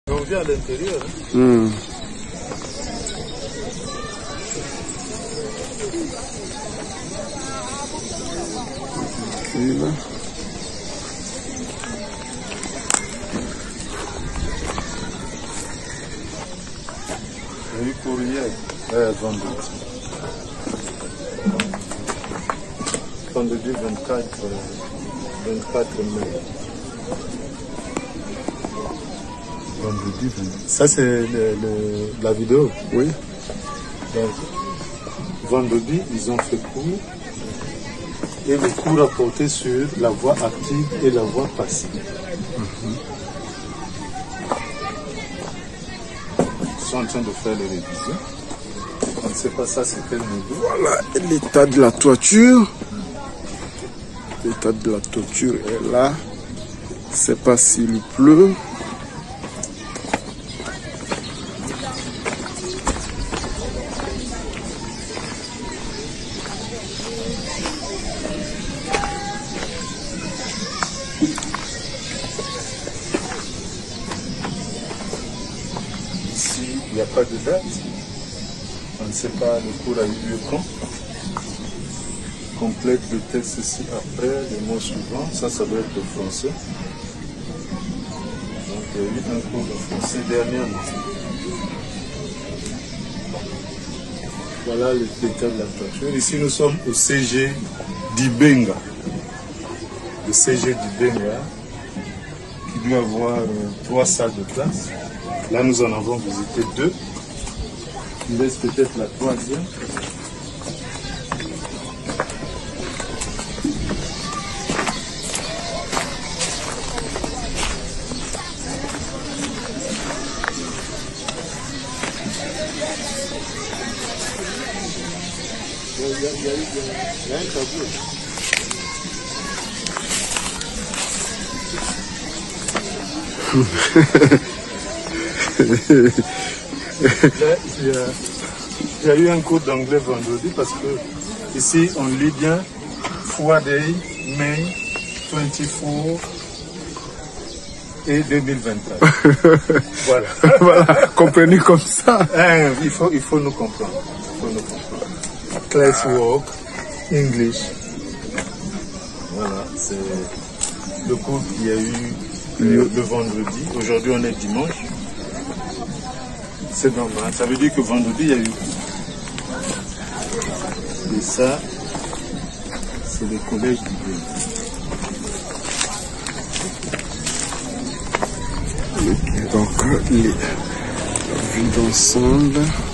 On vient à l'intérieur. Oui, courrier, vendredi. Vendredi 24 mai. Vendredi 24. Ça, c'est la vidéo? Oui. Donc, vendredi, ils ont fait cours. Et le cours a porté sur la voie active et la voie passive. Ils sont en train de faire les révisions. On ne sait pas ça, c'est quel niveau. Voilà l'état de la toiture. L'état de la toiture est là. Je ne sais pas s'il pleut. Ici, il n'y a pas de date. On ne sait pas le cours a eu lieu quand. Complète le texte ici après, les mots suivants. Ça doit être le français. Donc, il y a eu un cours de français dernièrement. Voilà l'état de la toiture. Ici, nous sommes au CG d'Ibenga. Le CG d'Ibenga, qui doit avoir 3 salles de classe. Là, nous en avons visité 2. Il laisse peut-être la 3e. Il y a un tableau. Il y a eu un cours d'anglais vendredi parce que ici on lit bien Friday, May 24 et 2024. Voilà. Voilà, comprenez comme ça. Il faut nous comprendre. Classwork, English. Voilà, c'est le cours qu'il y a eu le vendredi. Aujourd'hui on est dimanche. C'est normal. Ça veut dire que vendredi, il y a eu tout. Et ça, c'est le collège du Bénin. Donc, les vue d'ensemble.